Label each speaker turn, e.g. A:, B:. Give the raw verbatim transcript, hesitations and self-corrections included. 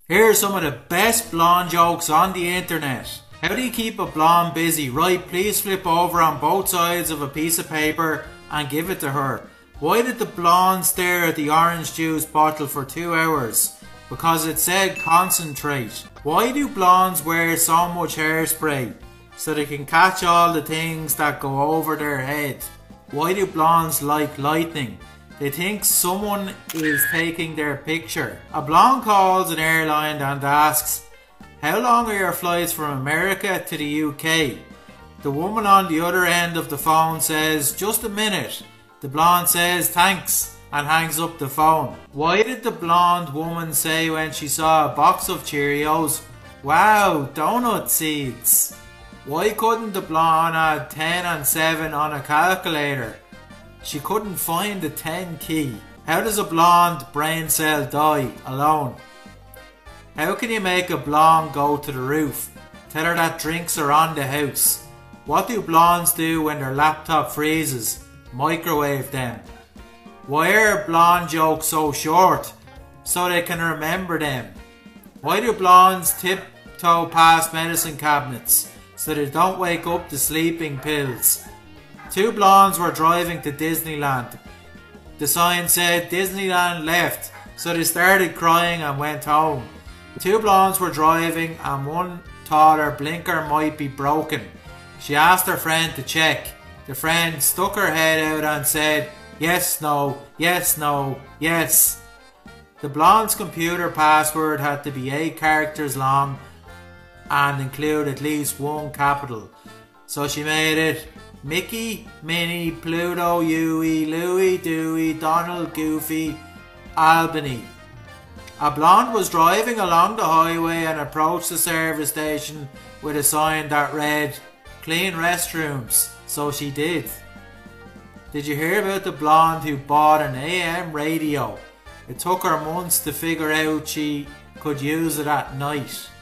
A: Here are some of the best blonde jokes on the internet. How do you keep a blonde busy? Right, please flip over on both sides of a piece of paper and give it to her. Why did the blonde stare at the orange juice bottle for two hours? Because it said concentrate. Why do blondes wear so much hairspray? So they can catch all the things that go over their head. Why do blondes like lightning? They think someone is taking their picture. A blonde calls an airline and asks, "How long are your flights from America to the U K?" The woman on the other end of the phone says, "Just a minute." The blonde says, "Thanks," and hangs up the phone. Why did the blonde woman say when she saw a box of Cheerios, "Wow, donut seeds"? Why couldn't the blonde add ten and seven on a calculator? She couldn't find the ten key. How does a blonde brain cell die? Alone. How can you make a blonde go to the roof? Tell her that drinks are on the house. What do blondes do when their laptop freezes? Microwave them. Why are blonde jokes so short? So they can remember them. Why do blondes tiptoe past medicine cabinets? So they don't wake up to sleeping pills. Two blondes were driving to Disneyland. The sign said Disneyland left, so they started crying and went home. Two blondes were driving and one thought her blinker might be broken. She asked her friend to check. The friend stuck her head out and said, "Yes, no, yes, no, yes." The blonde's computer password had to be eight characters long and include at least one capital. So she made it Mickey, Minnie, Pluto, Huey, Louie, Dewey, Donald, Goofy, Albany. A blonde was driving along the highway and approached the service station with a sign that read, "Clean restrooms." So she did. Did you hear about the blonde who bought an A M radio? It took her months to figure out she could use it at night.